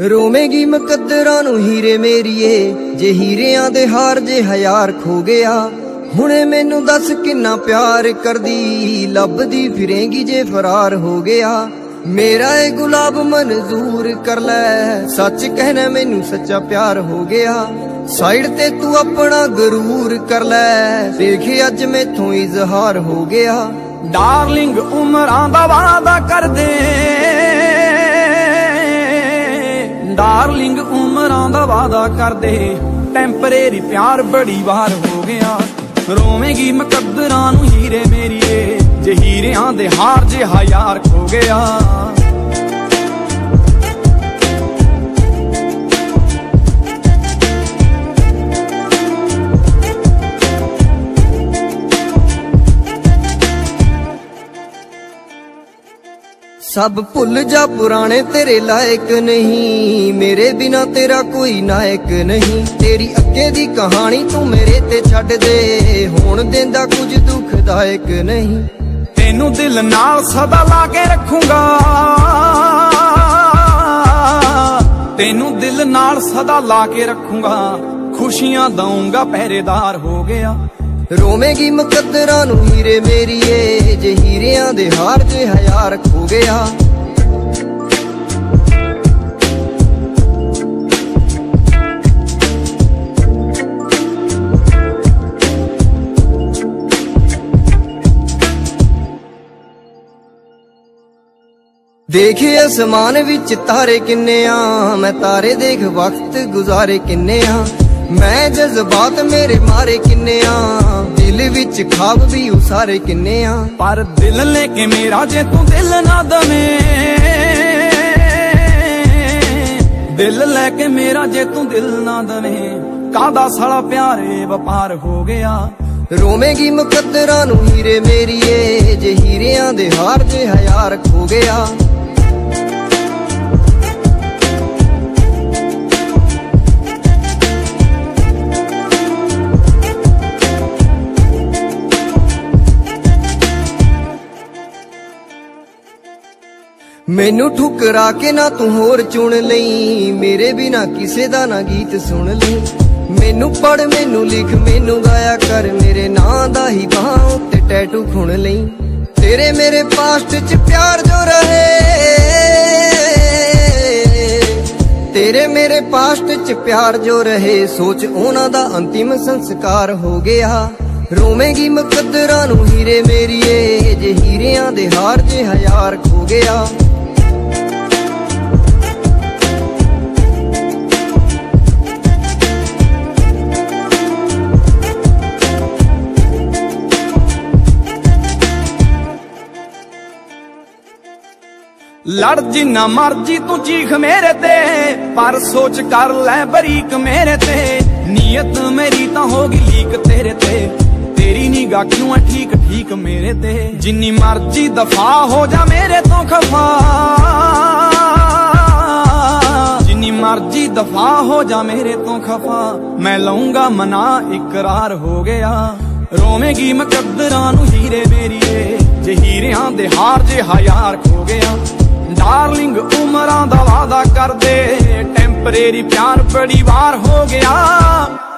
रोवेगी मुकद्दरां नूं हीरे मेरीए, जे हीरियां दे हार जे हयार खो गया। हुणे मैनू दस किन्ना प्यार करदी, लभदी फिरेंगी जे फरार हो गया। मेरा ए गुलाब मंजूर कर लै, सच कहना मैनू सच्चा प्यार हो गया। साइड ते तू अपना गरूर कर लै, देखे अज मैथों इजहार हो गया। डार्लिंग उमरां दा वादा कर दे, डार्लिंग उमरां दा वादा कर दे, टेंपरेरी प्यार बड़ी बार हो गया। रोवेगी मुकद्दरां नूं हीरे मेरीए, जे हीरियां दे हार जे हयार खो गया। सब भुल जा पुराने तेरे लायक नहीं, मेरे बिना तेरा कोई नायक नहीं। तेरी अगे दी कहानी तू मेरे ते छड्ड दे, होण देंदा कुछ दुखदायक नहीं। तेनू दिल नाल सदा ला के रखूंगा, तेनू दिल नाल सदा ला के रखूंगा, खुशियां दूंगा पहरेदार हो गया। रोवेगी मुकद्दरां नूं हीरे मेरीए, जे हीरियां दे हार जे हयार खो गया। देखे आसमान विच तारे किन्ने आ, मैं तारे देख वक्त गुजारे किन्ने आ। मैं जज्बात मेरे मारे किन्ने आ, दिल विच ख्वाब भी उसारे किन्ने आ। पर दिल लेके मेरा जे तू दिल ना दवे, दिल लेके मेरा जे तू दिल ना दवे, कादा साला प्यारे वपार हो गया। रोवेगी मुकद्दरां नूं हीरे मेरीए, जे हीरियां दे हार जे हयार खो गया। मैनू ठुकरा के ना तू होर चुन लई, मेरे बिना किसे दा ना गीत सुन लई। मैनू पढ़ मैनू लिख मैनू गाया कर, मेरे नां दा ही बाहों ते टैटू खुण लई। तेरे मेरे पास्ट च प्यार जो रहे, तेरे मेरे पास्ट च प्यार जो रहे, सोच उन्हां दा अंतिम संस्कार हो गया। रोवेगी मुकद्दरां नूं हीरे मेरीए, जे हीरियां दे हार जे हयार खो गया। लड़ जिन्ना मर्जी तू चीख मेरे ते, पर सोच कर ले बरीक मेरे ते। नीयत मेरी तां होगी लीक तेरे ते, तेरी निगाह क्यों है ठीक ठीक मेरे ते। जिन्नी मर्जी दफा हो जा मेरे तो खफा, जिन्नी मर्जी दफा हो जा मेरे तो खफा, मैं लऊंगा मना इकरार हो गया। रोवेगी मुकद्दरां नूं हीरे मेरीए, जे हीरियां दे हार जे हयार खो गया। डार्लिंग उमरां दा वादा कर दे, टेंपरेरी प्यार बड़ी बार हो गया।